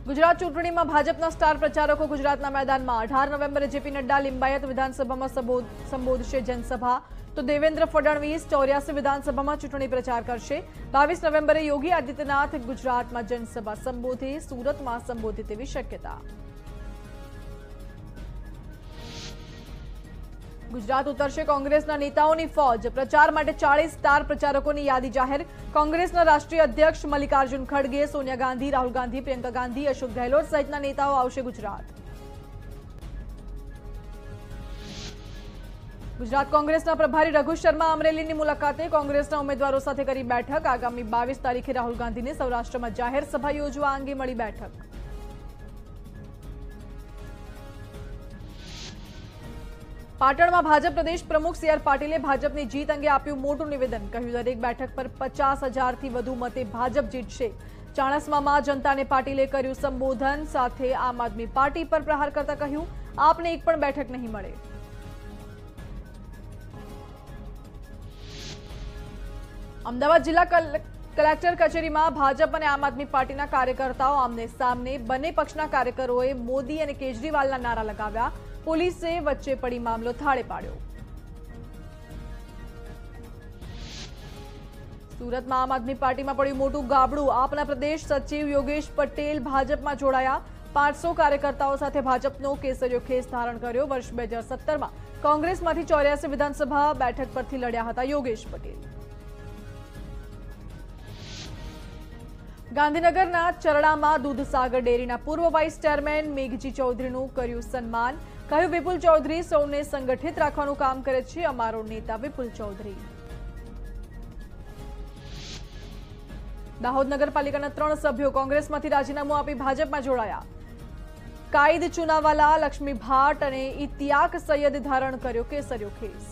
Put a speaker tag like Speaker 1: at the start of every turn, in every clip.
Speaker 1: गुजरात चूंटણીમાં ભાજપના સ્ટાર પ્રચારકો ગુજરાતના મેદાનમાં 18 નવેમ્બરે જેપી નડ્ડા લિંબાયત વિધાનસભામાં સંબોધશે જનસભા તો દેવેન્દ્ર ફડણવીસ 84 વિધાનસભામાં ચૂંટણી પ્રચાર કરશે। 22 નવેમ્બરે યોગી આદિત્યનાથ ગુજરાતમાં જનસભા સંબોધી સુરતમાં સંબોધિત તેવી શક્યતા। गुजरात उतरशे कांग्रेसना नेताओनी फौज प्रचार माटे 40 स्टार प्रचारकोनी यादी जाहिर। कांग्रेसना राष्ट्रीय अध्यक्ष मल्लिकार्जुन खड़गे, सोनिया गांधी, राहुल गांधी, प्रियंका गांधी, अशोक गहलोत सहितना नेताओ आवशे गुजरात। गुजरात कांग्रेसना प्रभारी रघु शर्मा अमरेलीनी मुलाकाते कांग्रेसना उम्मीदवारों साथे करी बैठक। आगामी 22 तारीखे राहुल गांधीने सौराष्ट्रमां जाहेर सभा योजवा अंगे मळी बैठक। पाटणमां भाजप प्रदेश प्रमुख सीआर पाटीले भाजपनी जीत अंगे आप्युं मोटुं निवेदन। कह્યું दरेक बैठक पर 50,000 थी वधु मते भाजप जीतशे। चाणस्मामां जनताने पाटीले कर्युं संबोधन। साथे आम आदमी पार्टी पर प्रहार करता कह્યું आपने एक पण बैठक नहीं मळे। अमदावाद जिला कलेक्टर कचेरीमां भाजप अने आम आदमी पार्टीना कार्यकर्ताओ आमने सामने। बने पक्षना कार्यकरोए मोदी अने केजरीवालना नारा लगाव्या। पोलीसे वच्चे पड़ी मामलो थाळे पाड्यो। सूरत में आम आदमी पार्टी में पड़્યું मोटું ગાબડું। आपना प्रदेश सचिव योगेश पटेल भाजप में जोड़ाया। 500 कार्यकर्ताओं साथे भाजपनो केसरियो खेस धारण कर्यो। वर्ष 2017 में कांग्रेस मांथी 84 विधानसभा बैठक परथी लड्या हता योगेश पटेल। गांधीनगरना चरणामां दूधसागर डेरीना पूर्व वाइस चेरमेन मेघजी चौधरीનું કર્યું સન્માન। કહ્યું વિપુલ ચૌધરી સૌને સંગઠિત રાખવાનું કામ કરે છે, અમારો નેતા વિપુલ ચૌધરી। દાહોદ નગરપાલિકાના 3 સભ્યો કોંગ્રેસમાંથી રાજીનામું આપી ભાજપમાં જોડાયા। કાઈદ ચુનાવાલા, લક્ષ્મી ભાટ અને ઇતિયાક સૈયદ ધારણ કર્યો કેસરિયો ખેસ।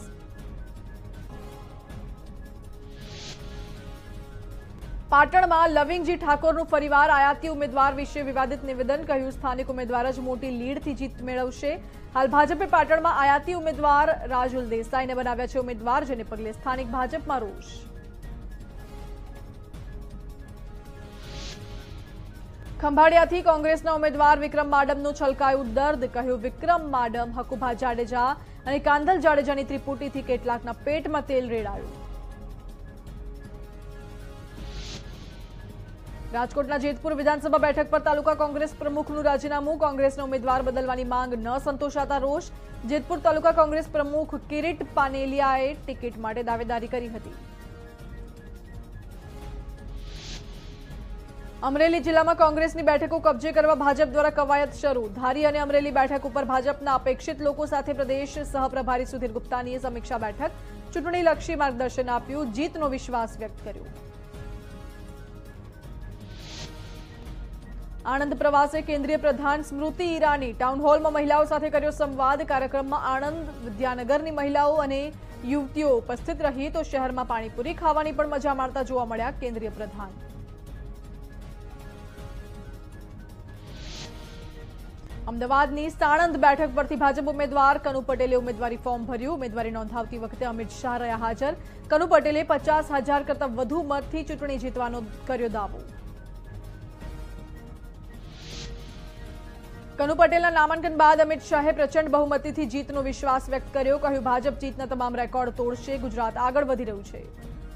Speaker 1: पाटणमां लविंगजी ठाकोरનું फरीवार आयाती उम्मीदवार विषे विवादित निवेदन। કહ્યું स्थानिक उम्मीदवार ज मोटी लीडथी जीत मेळवशे। हाल भाजपे पाटणमां आयाती उम्मीदवार राजुल देसाईने बनाव्या छे उम्मीदवार, जेने पगले स्थानिक भाजपमां रोष। खंभाळियाथी कांग्रेसना उम्मीदवार विक्रम माडमનું છલકાયું દર્દ। કહ્યું વિક્રમ માડમ, હકુભા જાડેજા અને કાંધલ જાડેજાની ત્રિપુટીથી કેટલાકના પેટમાં તેલ રેડાયું। राजकोटना जेतपुर विधानसभा बैठक पर तालुका कांग्रेस प्रमुखનું राजीनामुं। कांग्रेसना उम्मीदवार बदलवानी मांग न संतोषाता रोष। जेतपुर तालुका कांग्रेस प्रमुख किरीट पानेलियाए टिकिट माटे दावेदारी करी हती। अमरेली जिल्लामां कांग्रेसनी बेठको कब्जे करवा भाजप द्वारा कवायत शरू। धारी अने अमरेली बेठक पर भाजपना अपेक्षित लोको साथे प्रदेश सहप्रभारी सुधीर गुप्तानीए समीक्षा बैठक। चूंटणीलक्षी मार्गदर्शन आप्युं, जीतनो विश्वास व्यक्त कर्यो। आनंद प्रवासे केंद्रीय प्रधान स्मृति ईरानी टाउन हॉल में महिलाओं साथे कर्यो संवाद। कार्यक्रम में आनंद विद्यानगरनी महिलाओं अने युवतीओ उपस्थित रही तो शहर में पाणीपुरी खावानी पण मजा माणता जोवा मळ्या केंद्रीय प्रधान। अमदावादनी साणंद बैठक परथी भाजप उम्मीदवार कनु पटेले उम्मीदवारी फॉर्म भर्યું। उम्मीदवारी नोंधावती वखते अमित शाह रह्या हाजर। कनु पटेले 50,000 करता વધુ मतथी चूंटणी जीतवानो कर्यो दावो। कनु पटेलना नामांकन बाद अमित शाहे प्रचंड बहुमतीथी जीतनो विश्वास व्यक्त कर्यो। કહ્યું भाजप जीतना तमाम रेकॉर्ड तोड़शे, गुजरात आगळ वधी રહ્યું છે।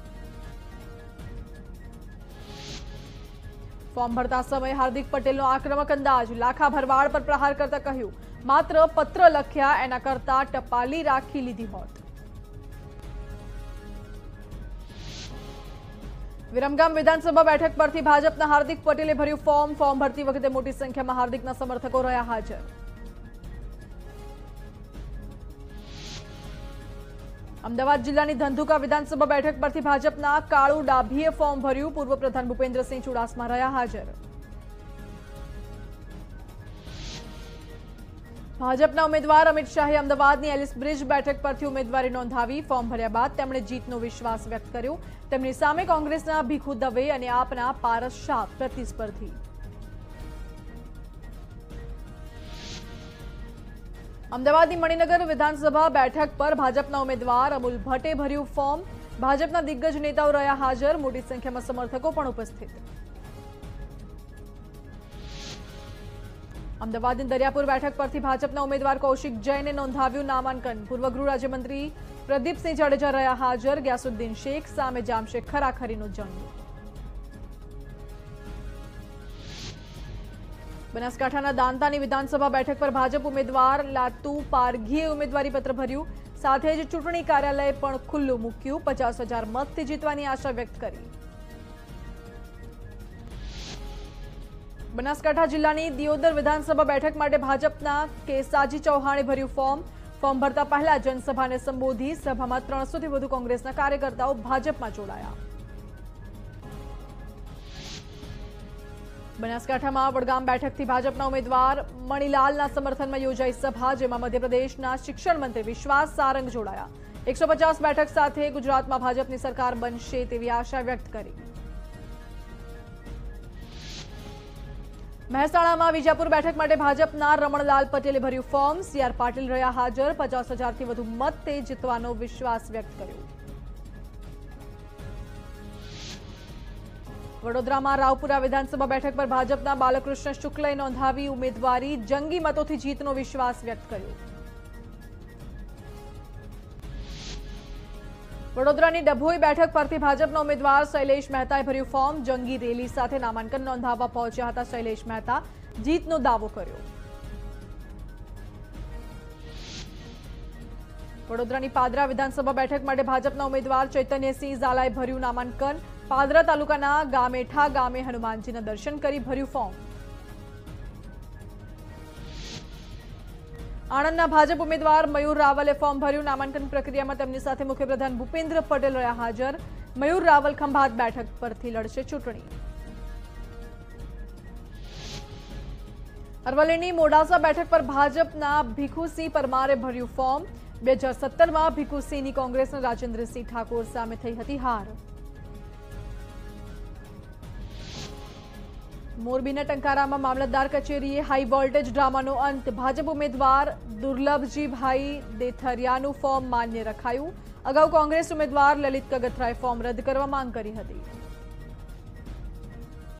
Speaker 1: फॉर्म भरता समय हार्दिक पटेलનો आक्रामक अंदाज। लाखा भरवाड़ पर प्रहार करता કહ્યું मात्र पत्र लख्या एना करता टपाली राखी लीधी होत। विरमगाम विधानसभा बैठक परथी भाजपना हार्दिक पटेले भर्યું फॉर्म भरती वखते मोटी संख्यामां हार्दिकना समर्थको રહ્યા हाजर। अमदावाद जिल्लानी धंधुका विधानसभा बैठक परथी भाजपना काळू डाभीए फॉर्म भर्યું। पूर्व प्रधान भूपेन्द्रसिंह चुडासमा રહ્યા हाजर। भाजपना उम्मीदवार अमित शाहे अमदावादनी एलिस ब्रिज बैठक परथी उम्मीदवारी नोंधावी। फॉर्म भर्या बाद તેમણે જીતનો विश्वास व्यक्त કર્યો। તેમની સામે કોંગ્રેસના ભીખુ દવે અને આપના પારસ શાહ પ્રતિસ્પર્ધી। અમદાવાદની મણિનગર વિધાનસભા બેઠક પર ભાજપના ઉમેદવાર અમુલ ભટ્ટે ભર્યું ફોર્મ। ભાજપના દિગ્ગજ નેતાઓ રહ્યા હાજર, મોટી સંખ્યામાં સમર્થકો પણ ઉપસ્થિત। અમદાવાદની દરિયાપુર બેઠક પરથી ભાજપના ઉમેદવાર કૌશિક જૈને નોંધાવ્યું નામાંકન. પૂર્વ ગૃહ રાજ્યમંત્રી પ્રદીપસિંહ જાડેજા રહ્યા હાજર. ગ્યાસુદ્દીન શેખ સામે જામશે ખરાખરીનો જંગ. બનાસકાંઠાના દાંતાની વિધાનસભા બેઠક પર ભાજપ ઉમેદવાર લાતુ પારઘીએ ઉમેદવારી પત્ર ભર્યું. સાથે જ ચૂંટણી કાર્યાલય પણ ખુલ્લું મૂક્યું. 50,000 મતથી જીતવાની આશા વ્યક્ત કરી. બનાસકાંઠા જિલ્લાની દિયોદર વિધાનસભા બેઠક માટે ભાજપના કેસાજી ચૌહાણે ભર્યું ફોર્મ. ફોર્મ ભરતા પહેલા જનસભાને સંબોધી. સભામાં 300થી વધુ કોંગ્રેસના કાર્યકર્તાઓ ભાજપમાં જોડાયા. બનાસકાંઠામાં વડગામ બેઠકથી ભાજપના ઉમેદવાર મણીલાલના સમર્થનમાં યોજાઈ સભા, જેમાં મધ્યપ્રદેશના શિક્ષણ મંત્રી વિશ્વાસ સારંગ જોડાયા. 150 બેઠક સાથે ગુજરાતમાં ભાજપની સરકાર બનશે તેવી આશા વ્યક્ત કરી. મહેસાણામાં વિજાપુર બેઠક માટે ભાજપના રમણલાલ પટેલે ભર્યું ફોર્મ. CR પાટીલ રહ્યા હાજર. 50,000થી વધુ મતથી જીતવાનો વિશ્વાસ વ્યક્ત કર્યો. વડોદરામાં રાવપુરા વિધાનસભા બેઠક પર ભાજપના બાલકૃષ્ણ શુક્લએ નોંધાવી ઉમેદવારી. જંગી મતોથી જીતનો વિશ્વાસ વ્યક્ત કર્યો. વડોદરાની ડભોઈ બેઠક પરથી ભાજપના ઉમેદવાર શૈલેષ મહેતાએ ભર્યું ફોર્મ. જંગી રેલી સાથે નામાંકન નોંધાવવા પહોંચ્યા હતા શૈલેષ મહેતા. જીતનો દાવો કર્યો. વડોદરાની પાદરા વિધાનસભા બેઠક માટે ભાજપના ઉમેદવાર ચૈતન્યસિંહ ઝાલાએ ભર્યું નામાંકન. પાદરા તાલુકાના ગામેઠા ગામે હનુમાનજીના દર્શન કરી ભર્યું ફોર્મ. આણંદના ભાજપ ઉમેદવાર મયુર રાવલે ફોર્મ ભર્યું. નામાંકન પ્રક્રિયામાં તેમની સાથે મુખ્યપ્રધાન ભૂપેન્દ્ર પટેલ રહ્યા હાજર. મયુર રાવલ ખંભાત બેઠક પરથી લડશે ચૂંટણી. અરવલ્લીની મોડાસા બેઠક પર ભાજપના ભીખુસિંહ પરમારે ભર્યું ફોર્મ. 2017માં ભીખુસિંહની કોંગ્રેસના રાજેન્દ્રસિંહ ઠાકોર સામે થઈ હતી હાર. મોરબીના ટંકારામાં મામલતદાર કચેરીએ હાઈ વોલ્ટેજ ડ્રામાનો અંત. ભાજપ ઉમેદવાર દુર્લભજીભાઈ દેથરિયાનું ફોર્મ માન્ય રખાયું. અગાઉ કોંગ્રેસ ઉમેદવાર લલિત કગથરાએ ફોર્મ રદ કરવા માંગ કરી હતી.